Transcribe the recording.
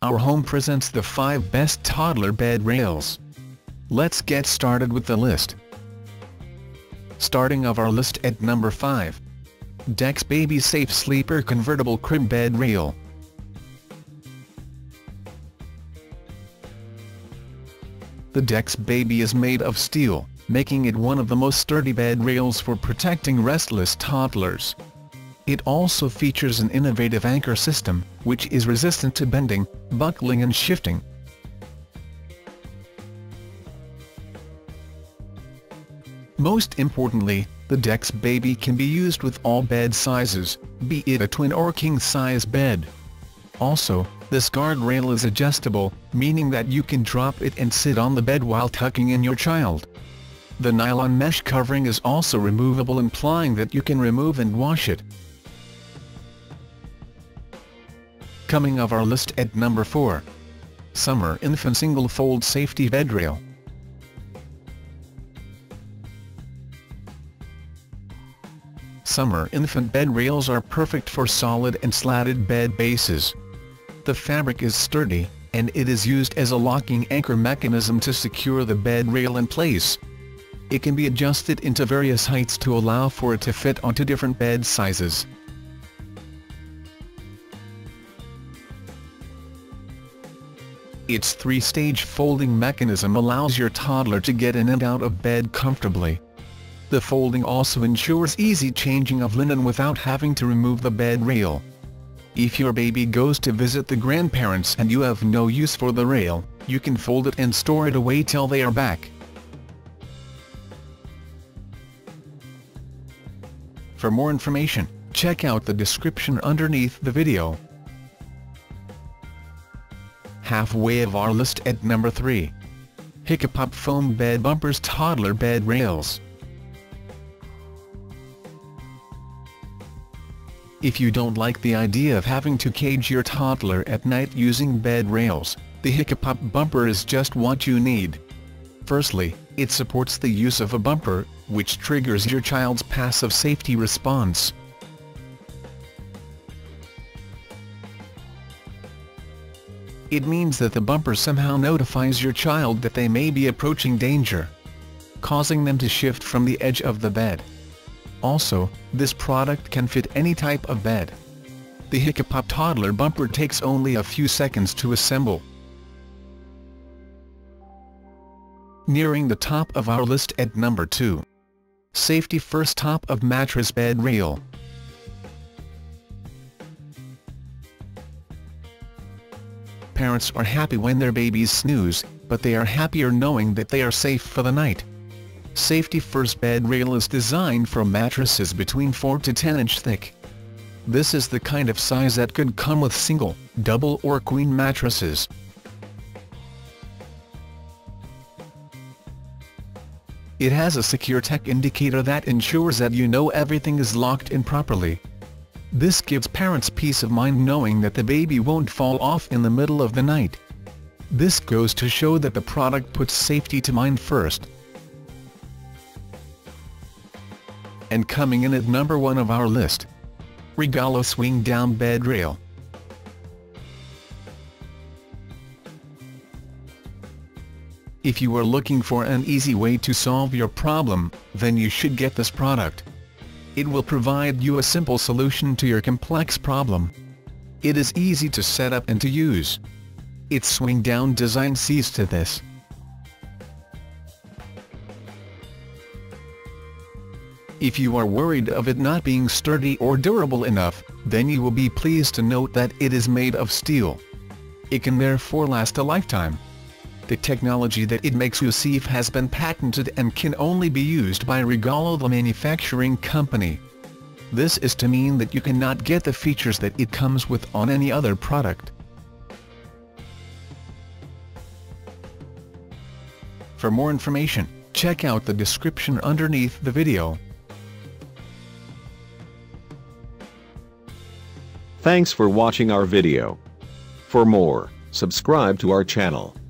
our home presents the 5 best toddler bed rails. Let's get started with the list. Starting of our list at number 5. DexBaby Safe Sleeper Convertible Crib Bed Rail. The DexBaby is made of steel, making it one of the most sturdy bed rails for protecting restless toddlers. It also features an innovative anchor system, which is resistant to bending, buckling and shifting. Most importantly, the DexBaby can be used with all bed sizes, be it a twin or king-size bed. Also, this guardrail is adjustable, meaning that you can drop it and sit on the bed while tucking in your child. The nylon mesh covering is also removable, implying that you can remove and wash it. Coming of our list at number 4. Summer Infant Single Fold Safety Bedrail. Summer infant bed rails are perfect for solid and slatted bed bases. The fabric is sturdy, and it is used as a locking anchor mechanism to secure the bed rail in place. It can be adjusted into various heights to allow for it to fit onto different bed sizes. Its 3-stage folding mechanism allows your toddler to get in and out of bed comfortably. The folding also ensures easy changing of linen without having to remove the bed rail. If your baby goes to visit the grandparents and you have no use for the rail, you can fold it and store it away till they are back. For more information, check out the description underneath the video. Halfway of our list at number 3. Hiccapop Foam Bed Bumpers Toddler Bed Rails. If you don't like the idea of having to cage your toddler at night using bed rails, the Hiccapop bumper is just what you need. Firstly, it supports the use of a bumper, which triggers your child's passive safety response. It means that the bumper somehow notifies your child that they may be approaching danger, causing them to shift from the edge of the bed. Also, this product can fit any type of bed. The Hiccapop toddler bumper takes only a few seconds to assemble. Nearing the top of our list at number 2. Safety First Top-of-mattress Bed Rail. Parents are happy when their babies snooze, but they are happier knowing that they are safe for the night. Safety First Bed Rail is designed for mattresses between 4 to 10 inch thick. This is the kind of size that could come with single, double or queen mattresses. It has a secure tech indicator that ensures that you know everything is locked in properly. This gives parents peace of mind knowing that the baby won't fall off in the middle of the night. This goes to show that the product puts safety to mind first. And coming in at number 1 of our list. Regalo Swing Down Bed Rail. If you are looking for an easy way to solve your problem, then you should get this product. It will provide you a simple solution to your complex problem. It is easy to set up and to use. Its swing-down design sees to this. If you are worried of it not being sturdy or durable enough, then you will be pleased to note that it is made of steel. It can therefore last a lifetime. The technology that it makes use of has been patented and can only be used by Regalo, the manufacturing company. This is to mean that you cannot get the features that it comes with on any other product. For more information, check out the description underneath the video. Thanks for watching our video. For more, subscribe to our channel.